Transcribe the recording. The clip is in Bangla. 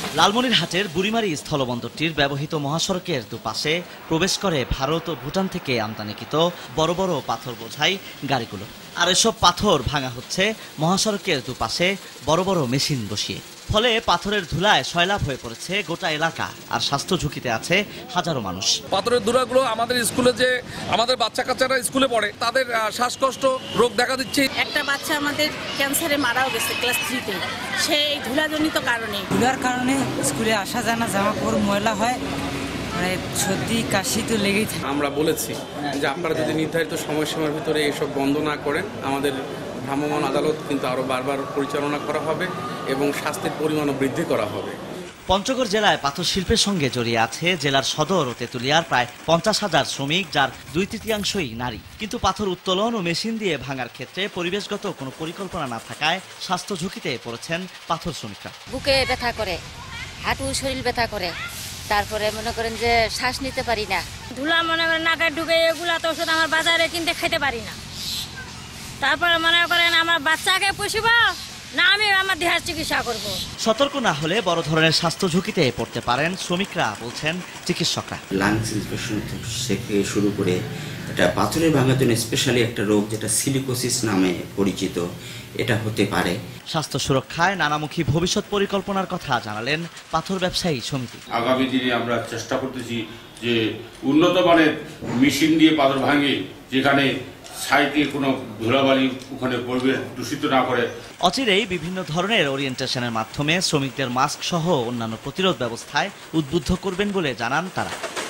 লালমনিরহাটের বুড়িমারি স্থলবন্দরটির ব্যবহৃত মহাসড়কের দুপাশে প্রবেশ করে ভারত ও ভুটান থেকে আমদানিকৃত বড় বড় পাথর বোঝাই গাড়িগুলো। আর এসব পাথর ভাঙা হচ্ছে মহাসড়কের দুপাশে বড় বড় মেশিন বসিয়ে। ফলে পাথরের ধুলায় সয়লাব হয়ে পড়েছে গোটা এলাকা, আর স্বাস্থ্য ঝুঁকিতে আছে হাজারো মানুষ। পাথরের ধুলাগুলো আমাদের স্কুলে যে আমাদের বাচ্চা কাচ্চারা স্কুলে পড়ে তাদের শ্বাসকষ্ট রোগ দেখা দিচ্ছে। একটা বাচ্চা আমাদের ক্যান্সারে মারাও গেছে ক্লাস 3-তে, সেই ধুলাজনিত কারণে। ধুলার কারণে স্কুলে আসা যায় না, জামা কাপড় ময়লা হয়, মানে সর্দি কাশি তো লেগেই থাকে। আমরা বলেছি যে আপনারা যদি নির্ধারিত সময়সীমার ভিতরে এসব বন্ধ না করেন, আমাদের ভ্রাম্যমাণ আদালত কিন্তু আরও বারবার পরিচালনা করা হবে এবং শাস্তির পরিমাণও বৃদ্ধি করা হবে। পঞ্চগড় জেলায় পাথর শিল্পের সঙ্গে জড়িয়ে আছে জেলার সদর ও তেঁতুলিয়ার প্রায় 50,000 শ্রমিক, যার 2/3 নারী। কিন্তু পাথর উত্তোলন ও মেশিন দিয়ে ভাঙার ক্ষেত্রে পরিবেশগত কোনো পরিকল্পনা না থাকায় স্বাস্থ্য ঝুঁকিতে পড়েছেন পাথর শ্রমিকরা। বুকে ব্যথা করে, হাঁটু শরীর ব্যথা করে, তারপরে মনে করেন যে শ্বাস নিতে পারি না। ধুলা মনে করেন নাকে ঢুকে, এগুলা তো ওষুধ আমার বাজারে কিনতে খেতে পারি না। তারপরে মনে করেন আমার বাচ্চাকে পুষিব না আমি আমার দেহের চিকিৎসা করব। সতর্ক না হলে বড় ধরনের স্বাস্থ্য ঝুঁকিতে পড়তে পারেন শ্রমিকরা, বলছেন চিকিৎসকরা। লাংস ইনফেকশন থেকে শুরু করে এটা পাথরের ভাঙার জন্য স্পেশালি একটা রোগ যেটা সিলিকোসিস নামে পরিচিত, এটা হতে পারে। স্বাস্থ্য সুরক্ষায় নানামুখী ভবিষ্যৎ পরিকল্পনার কথা জানালেন পাথর ব্যবসায়ী সমিতি। আগামী দিনে আমরা চেষ্টা করতেছি যে উন্নত মানের মেশিন দিয়ে পাথর ভাঙে, যেখানে সাইটে কোনো ধুলাবালি ওখানে পরিবেশ দূষিত না করে। অচিরেই বিভিন্ন ধরনের ওরিয়েন্টেশনের মাধ্যমে শ্রমিকদের মাস্ক সহ অন্যান্য প্রতিরোধ ব্যবস্থায় উদ্বুদ্ধ করবেন বলে জানান তারা।